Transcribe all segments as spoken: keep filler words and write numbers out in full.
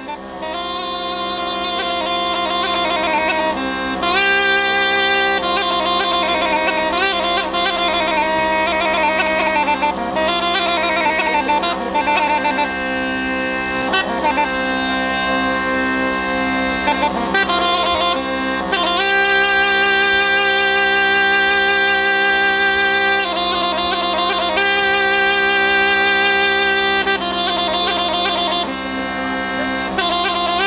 Thank you.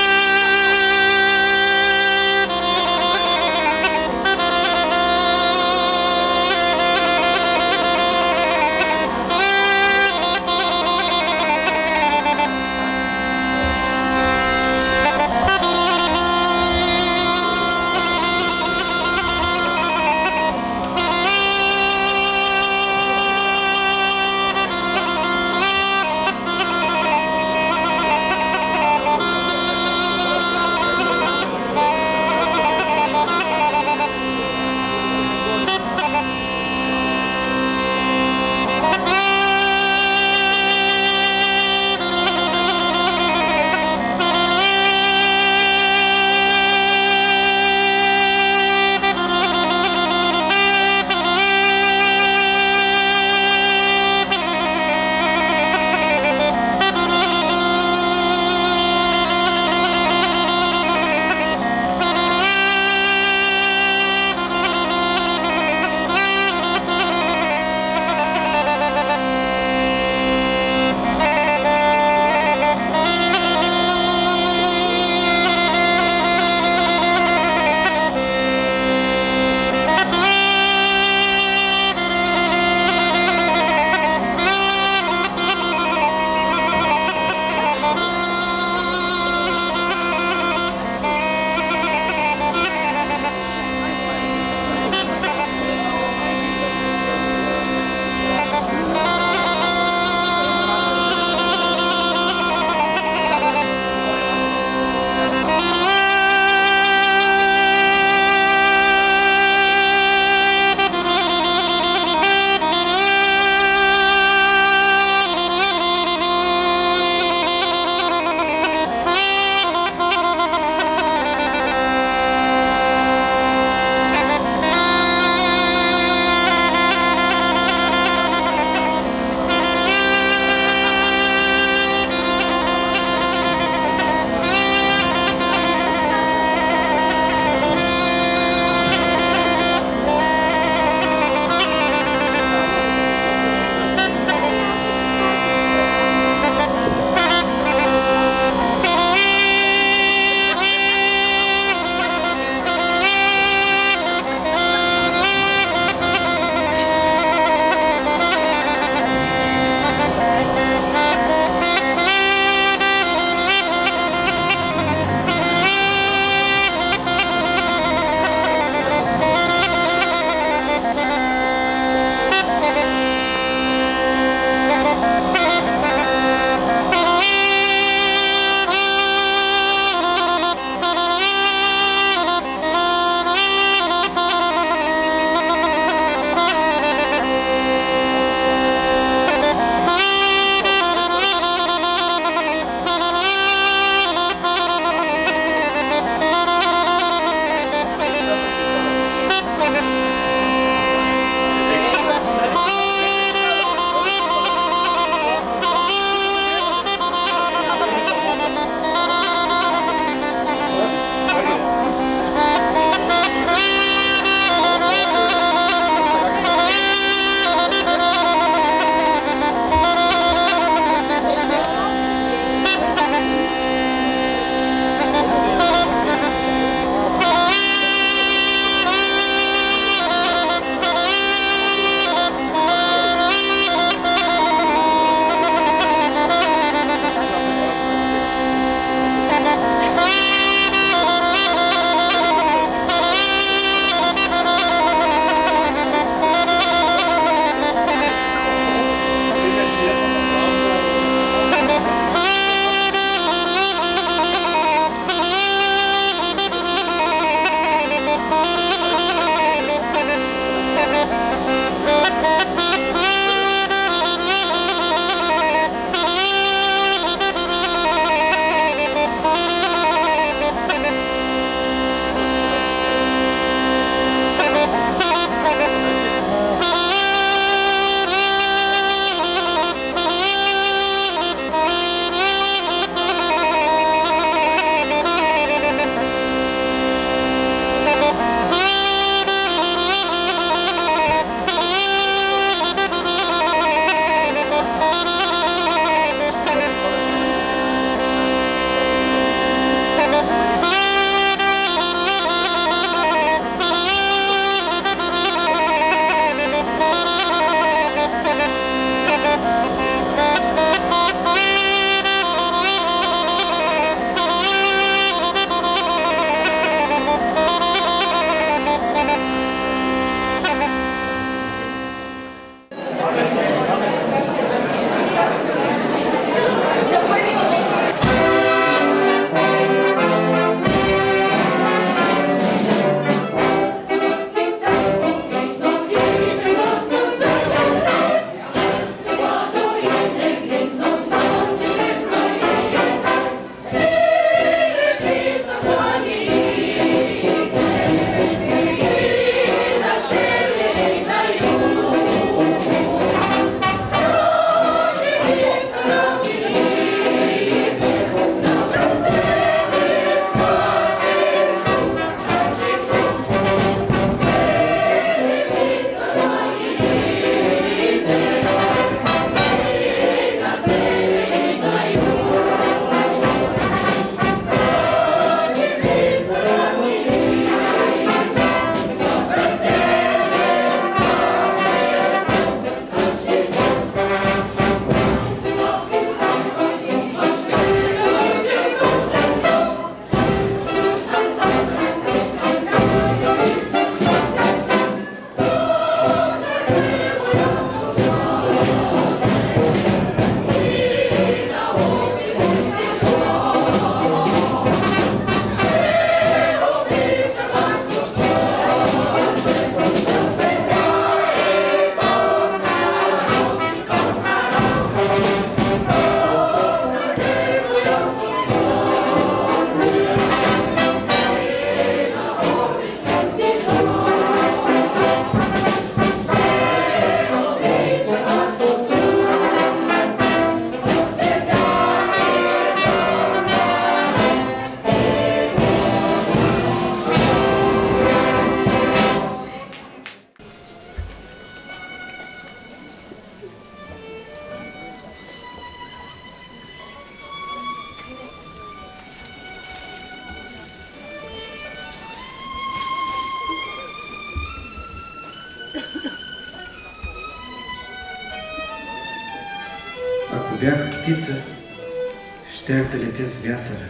бях птица, щях да летя с вятъра.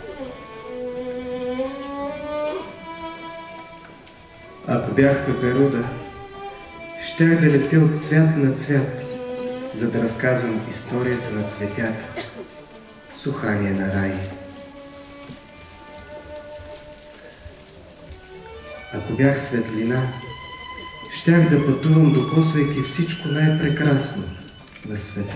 Ако бях пеперуда, щях да летя от цвят на цвят, за да разказвам историята на цветята, сухание на рай. Ако бях светлина, щях да пътувам, докосвайки всичко най-прекрасно на света.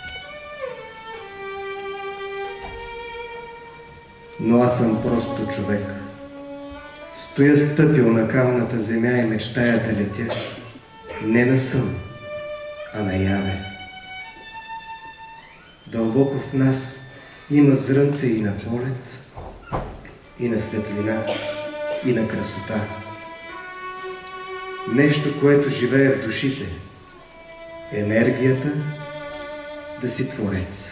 Но аз съм просто човек. Стоя стъпил на калната земя и мечтая да летя не на сън, а наяве. Дълбоко в нас има зрънце и на полет, и на светлина, и на красота. Нещо, което живее в душите. Енергията да си творец.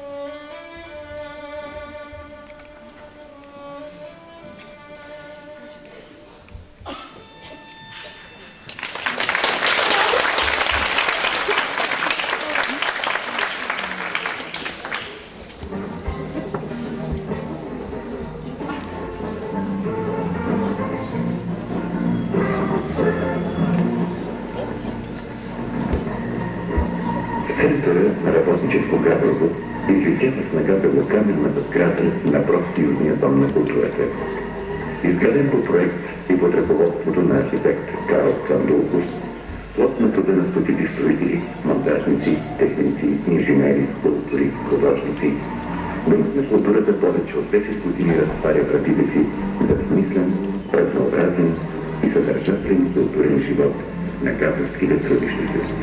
Южния дом на културата. Изграден по проект и под ръководството на архитект Карл Цандулкус, плод на труда на стотици строители, монтажници, техници, инженери, скулптори, художници, Домът на културата повече от десет години разтваря вратите си за смислен, разнообразен и съдържателен културен живот на габровските трудещи се.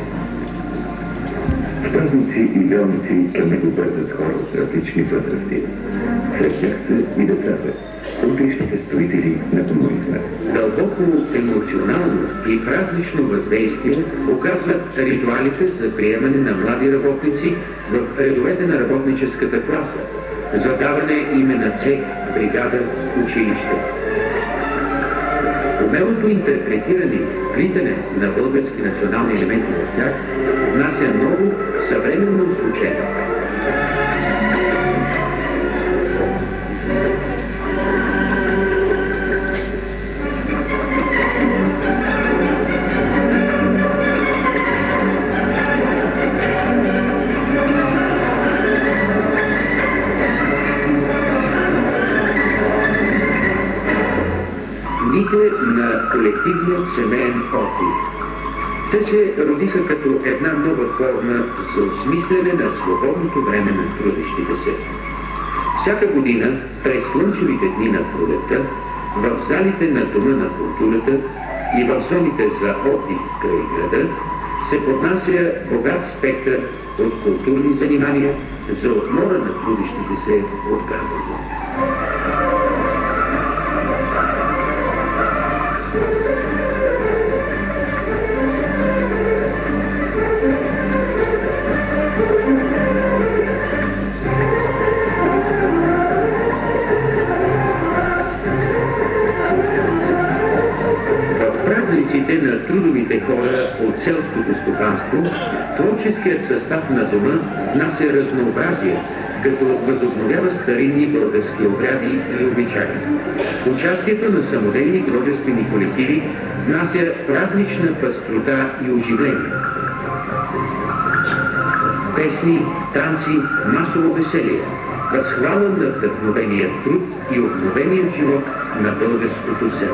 В празници и велници към него бързат хора от различни възрасти. Сред тях са и децата, утрешните строители на комунизма. Дълбоко емоционално и празнично въздействие оказват ритуалите за приемане на млади работници в редовете на работническата класа, за даване име на цех, бригада, училище. Умелото интерпретиране и вплитане на български национални елементи в тях внася ново съвременно звучение. На колективният семейен отдих. Те се родиха като една нова форма за осмислене на свободното време на трудещите се. Всяка година, през слънчевите дни на пролетта, в залите на Дома на културата и в зоните за отдих край града се поднася богат спектър от културни занимания за отмора на трудещите се от Габрово. На трудовите хора от селското стопанство, творческият състав на дома внася разнообразие, като възобновява старинни български обряди и обичаи. Участието на самодейни художествени колективи внася празнична пъстрота и оживление. Песни, танци, масово веселие, възхвала на вдъхновения труд и обновения живот на българското село.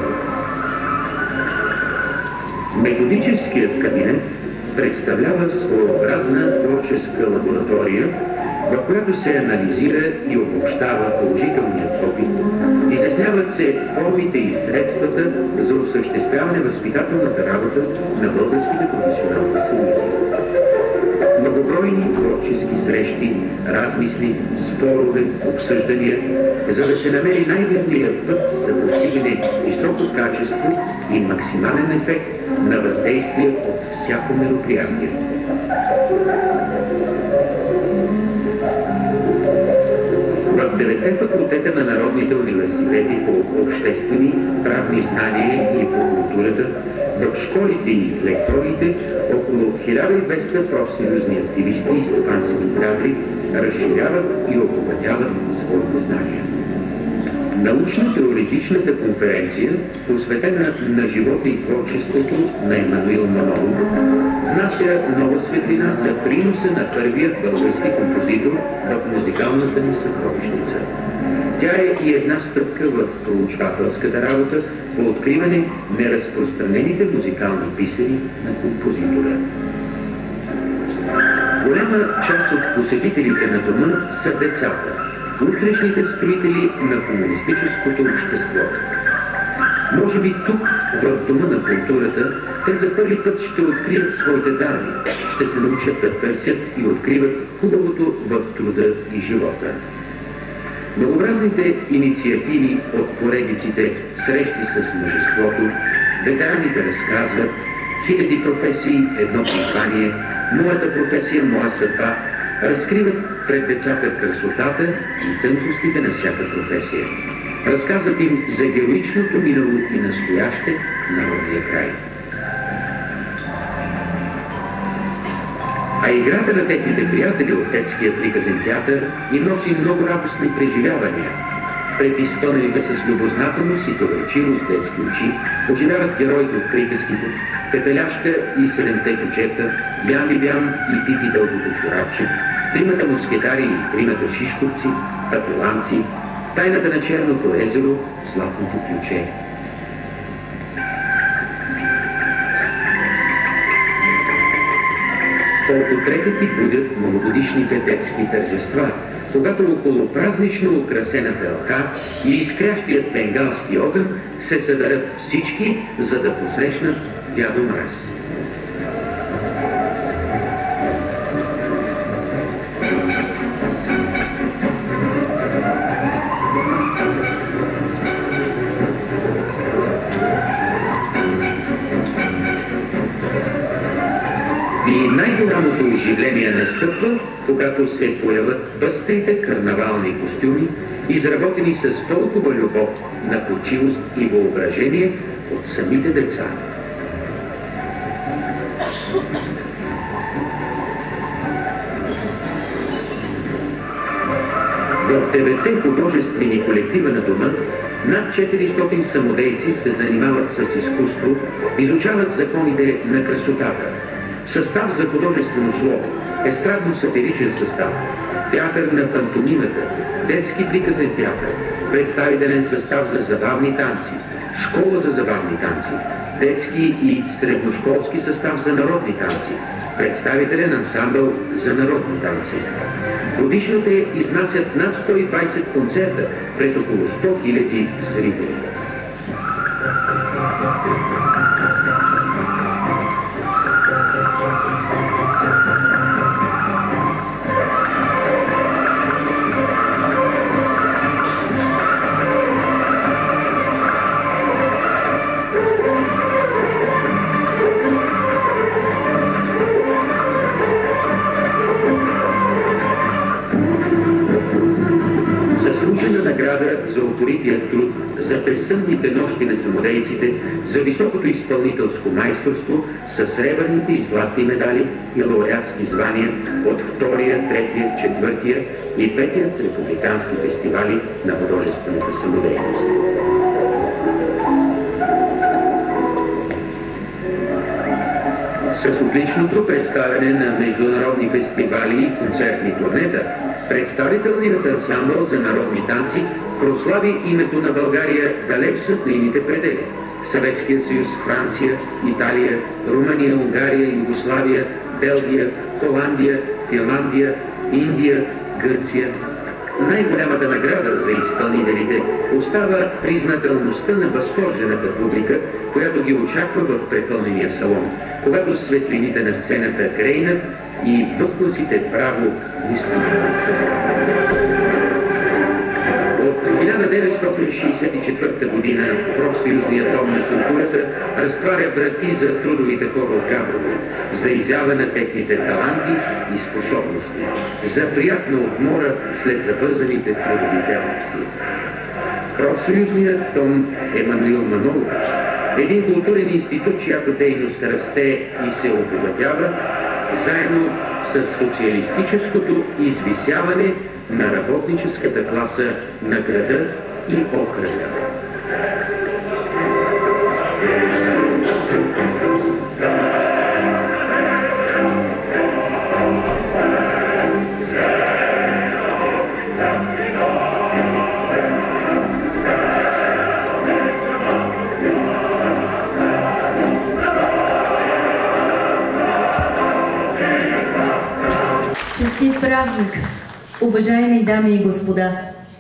Методическият кабинет представлява своеобразна творческа лаборатория, в която се анализира и обобщава положителният опит, изясняват се формите и средствата за осъществяване възпитателната работа на българските професионални съюзи. Многобройни творчески срещи, размисли, спорове, обсъждания, за да се намери най-верният път за постигане високо качество и максимален ефект на въздействие от всяко мероприятие. В деветте факултета на международните университети по обществени, правни знания и по културата, в школите и лекториите около хиляда и двеста профсъюзни активисти и стопански кадри разширяват и обогатяват своите знания. Научно-теоретичната конференция, посветена на живота и творчеството на Емануил Манолов, внася нова светлина за приноса на първият български композитор в музикалната ни съкровищница. Тя е и една стъпка в проучвателската работа по откриване неразпространените музикални писани на композитора. Голяма част от посетителите на дома са децата, утрешните строители на комунистическото общество. Може би тук, в Дома на културата, те за първи път ще открият своите дарби, ще се научат да търсят и откриват хубавото в труда и живота. Многообразните инициативи от поредиците срещи с мъжеството, ветераните разказват, хиляди професии, едно послание, моята професия, моя съдба, разкриват пред децата красотата и тънкостите на всяка професия. Разказват им за героичното минало и настояще на родния край. А играта на техните приятели от детския приказен театър им носи много радостни преживявания. Пред изпълнените с любознателност и доверчивост детски очи оживяват героите от приказките, Пепеляшка и седемте кучета, Бян Бибян и Пипи дългото чорапче, тримата мускетари и тримата шишковци, патуланци, тайната на черното езеро, златното ключе. Портретът и будят многогодишните детски тържества, когато около празнично украсената елха и изкрящият бенгалски огън се съберат всички, за да посрещнат Дядо Мраз. И най-голямото оживление настъпва, когато се появят пъстрите карнавални костюми, изработени с толкова любов, находчивост и въображение от самите деца. В деветте художествени колектива на дома над четиристотин самодейци се занимават с изкуство, изучават законите на красотата. Състав за художествено слово, естрадно-сатиричен състав, театър на пантомимата, детски приказен театър, представителен състав за забавни танци, школа за забавни танци, детски и средношколски състав за народни танци, представителен ансамбъл за народни танци. Годишно те изнасят над сто и двайсет концерта пред около сто хиляди зрители. Награда за упорития труд, за безсънните нощи на самодейците, за високото изпълнителско майсторство, с сребърните и златни медали и лауреатски звания от втория, третия, четвъртия и петият републикански фестивали на художествената самодейност. С отличното представяне на международни фестивали и концертни турнета, представителният ансамбъл за народни танци прослави името на България далеч зад нейните предели. Съветския съюз, Франция, Италия, Румъния, Унгария, Югославия, Белгия, Холандия, Финландия, Индия, Гърция. Най-голямата награда за изпълнителите остава признателността на възторжената публика, която ги очаква в препълнения салон, когато светлините на сцената грейнат и възгласите право висванят. От хиляда деветстотин шейсет и четвърта година профсъюзният дом на културата разтваря врати за трудовите хора от Габрово, за изява на техните таланти и способности, за приятна отмора след забързаните трудови делници. Профсъюзният дом Емануил Манолов, един културен институт, чиято дейност расте и се обогатява, заедно с социалистическото извисяване на работническата класа на града и окръга. Честит празник, уважаеми дами и господа!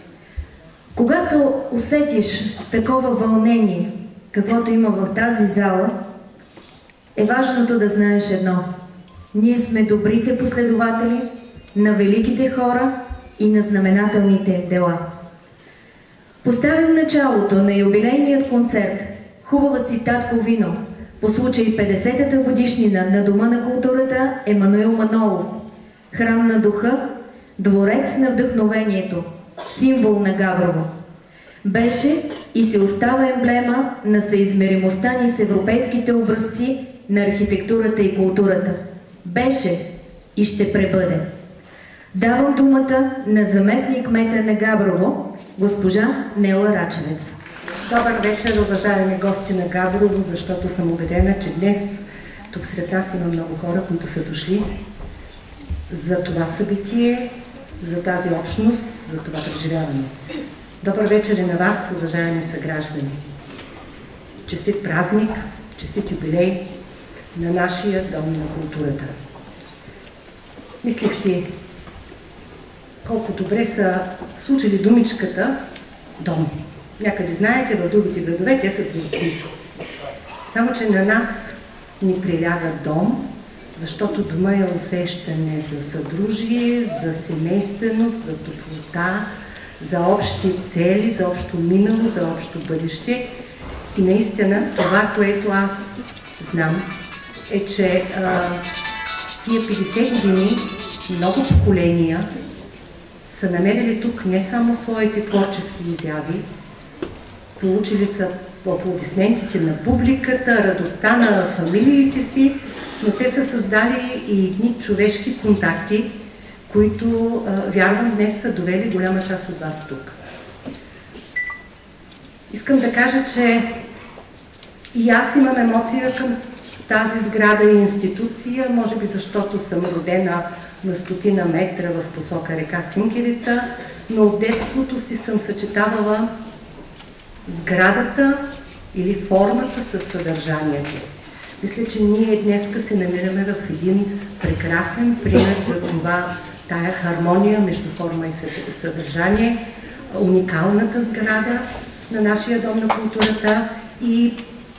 Когато усетиш такова вълнение, каквото има в тази зала, е важното да знаеш едно. Ние сме добрите последователи на великите хора и на знаменателните им дела. Поставям началото на юбилейният концерт "Хубава си, татко, вино" по случай петдесетата годишнина на Дома на културата Емануил Манолов, храм на духа, дворец на вдъхновението, символ на Габрово. Беше и се остава емблема на съизмеримостта ни с европейските образци на архитектурата и културата. Беше и ще пребъде. Давам думата на заместник-кмета на Габрово, госпожа Нела Рачевец. Добър вечер, уважаеми гости на Габрово, защото съм убедена, че днес тук сред нас има много хора, които са дошли за това събитие, за тази общност, за това преживяване. Добър вечер и на вас, уважаеми съграждани. Честит празник, честит юбилей на нашия Дом на културата. Мислих си колко добре са случили думичката дом. Някъде знаете, в другите градове те са дворци. Само че на нас ни приляга дом, защото дома е усещане за съдружие, за семейственост, за топлота, за общи цели, за общо минало, за общо бъдеще. И наистина това, което аз знам, е, че а, тия петдесет години много поколения са намерили тук не само своите творчески изяви, получили са аплодисментите на публиката, радостта на фамилиите си, но те са създали и едни човешки контакти, които, а, вярвам, днес са довели голяма част от вас тук. Искам да кажа, че и аз имам емоция към тази сграда и институция, може би защото съм родена на стотина метра в посока река Синкелица, но от детството си съм съчетавала сградата или формата със съдържанието. Мисля, че ние днеска се намираме в един прекрасен пример за това, тая хармония между форма и съдържание, уникалната сграда на нашия Дом на културата и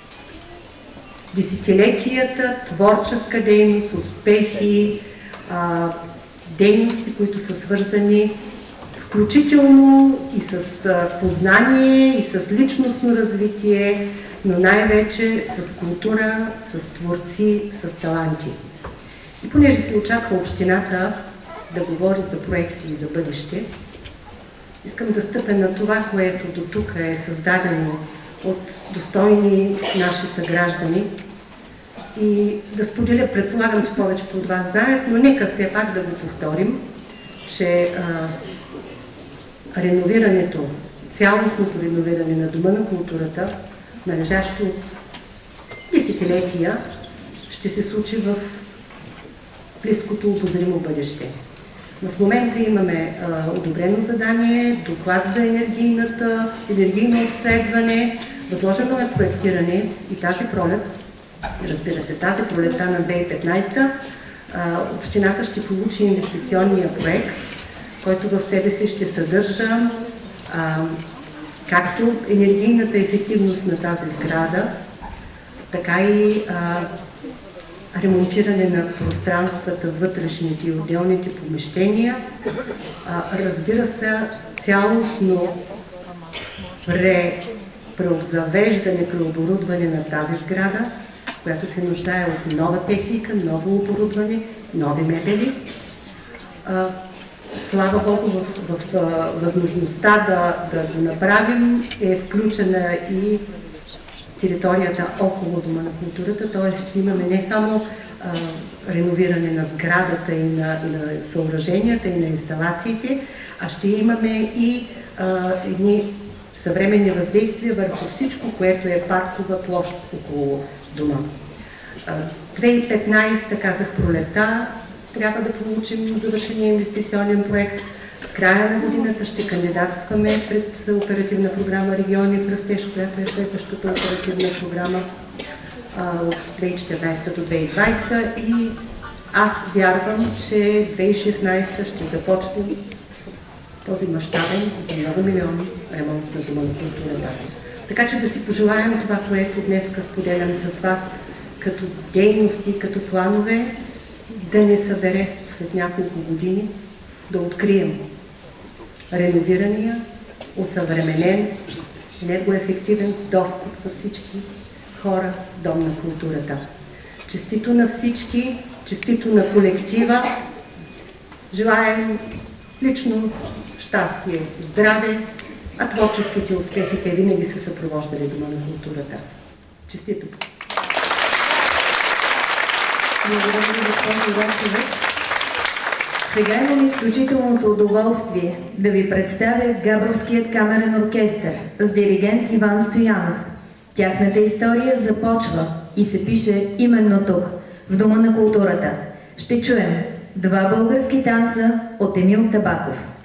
десетилетията творческа дейност, успехи, а, дейности, които са свързани включително и с познание, и с личностно развитие, но най-вече с култура, с творци, с таланти. И понеже се очаква общината да говори за проекти и за бъдеще, искам да стъпя на това, което до тук е създадено от достойни наши съграждани и да споделя, предполагам, че повечето от вас знаят, но нека все пак да го повторим, че а, реновирането, цялостното реновиране на Дома на културата, належащо от десетилетия, ще се случи в близкото обозримо бъдеще. В момента имаме а, одобрено задание, доклад за енергийната, енергийно обследване, възложено е проектиране и тази пролет, разбира се, тази пролетта на две хиляди и петнадесета, а, общината ще получи инвестиционния проект, който в себе си ще съдържа а, както енергийната ефективност на тази сграда, така и а, ремонтиране на пространствата, вътрешните и отделните помещения, а, разбира се, цялостно пре, преобзавеждане, преоборудване на тази сграда, която се нуждае от нова техника, ново оборудване, нови мебели. А, слава Богу, в, в, в възможността да, да го направим е включена и територията около Дома на културата, т.е. ще имаме не само а, реновиране на сградата и на, и на съоръженията и на инсталациите, а ще имаме и а, едни съвременни въздействия върху всичко, което е паркова площ около дома. две хиляди и петнадесета, казах пролета, трябва да получим завършения инвестиционен проект. В края на годината ще кандидатстваме пред оперативна програма Региони в растеж, която е следващата оперативна програма от две хиляди и четиринадесета до две хиляди и двадесета и аз вярвам, че две хиляди и шестнадесета ще започнем този мащабен за много милиони ремонт на Дома на културата. Така че да си пожелаем това, което днес споделям с вас като дейности, като планове, да не събере след няколко години, да открием реновирания, усъвременен, енергоефективен с достъп за всички хора Дом на културата. Честито на всички, честито на колектива. Желаем лично щастие, здраве, а творческите успехите винаги са съпровождали Дома на културата. Честито! Благодаря ви, госпожо Рачева. Сега имам изключителното удоволствие да ви представя Габровският камерен оркестър с диригент Иван Стоянов. Тяхната история започва и се пише именно тук, в Дома на културата. Ще чуем два български танца от Емил Табаков.